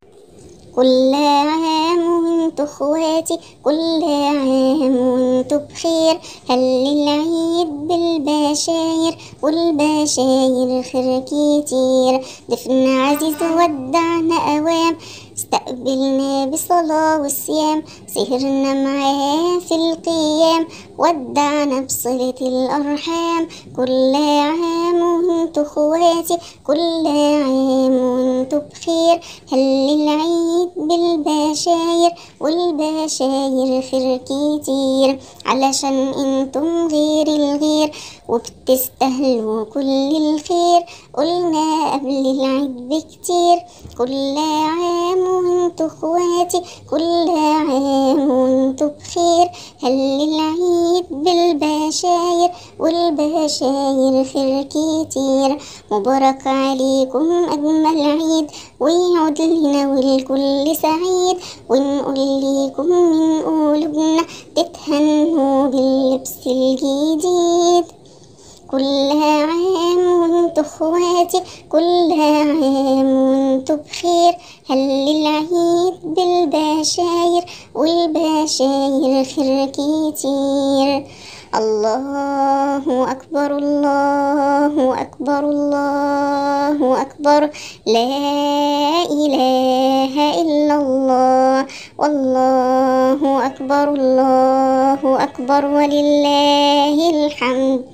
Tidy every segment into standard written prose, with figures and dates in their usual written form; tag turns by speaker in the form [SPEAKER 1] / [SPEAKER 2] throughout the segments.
[SPEAKER 1] كل عام وانتو اخواتي، كل عام وانتو بخير. هل العيد بالبشاير والبشاير خير كتير. ضيفنا عزيز ودعنا أوام، استقبلنا بصلاة وصيام. سهرنا معاه في القيام، ودعنا بصلة الأرحام. كل عام وانتو اخواتي، كل عام وانتو بخير. هل العيد بالبشاير والبشاير خير كتير. علشان انتم غير الغير وبتستاهلوا كل الخير. قلنا قبل العيد بكتير، كل عام وانتو اخواتي، كل عام وانتو بخير. هل العيد بالبشاير والبشاير خير كتير. مبارك عليكم أجمل عيد، ويعود لنا والكل سعيد. ونقول ليكم من قلوبنا تتهنوا باللبس الجديد. كل عام وانتو اخواتي، كل عام وانتو بخير. هل العيد بالبشاير والبشاير خير كتير. الله أكبر، الله أكبر، الله أكبر. لا إله إلا الله، والله أكبر، الله أكبر ولله الحمد.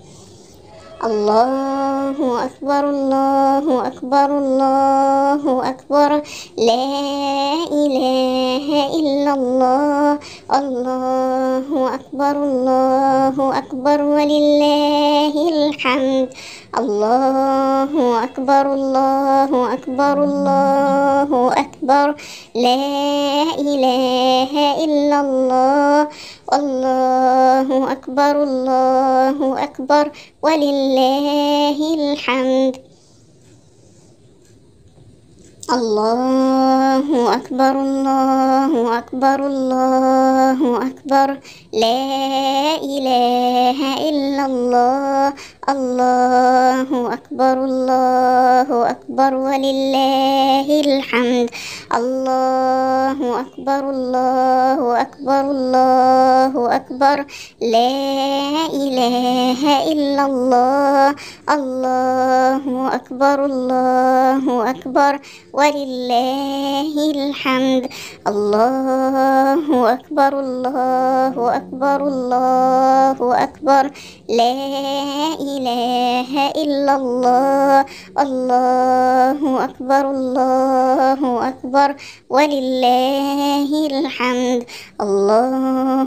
[SPEAKER 1] الله أكبر، الله أكبر، الله أكبر. لا إله إلا الله، الله أكبر، الله أكبر ولله الحمد. الله أكبر، الله أكبر، الله أكبر. لا إله إلا الله، الله أكبر، الله أكبر ولله الحمد. الله أكبر، الله أكبر، الله أكبر. لا إله إلا الله، الله أكبر، الله أكبر ولله الحمد. الله أكبر، الله أكبر، الله أكبر. لا إله إلا الله، الله أكبر، الله أكبر ولله الحمد. الله أكبر، الله أكبر، الله أكبر. لا إله إلا الله، الله أكبر، الله أكبر ولله الحمد. الله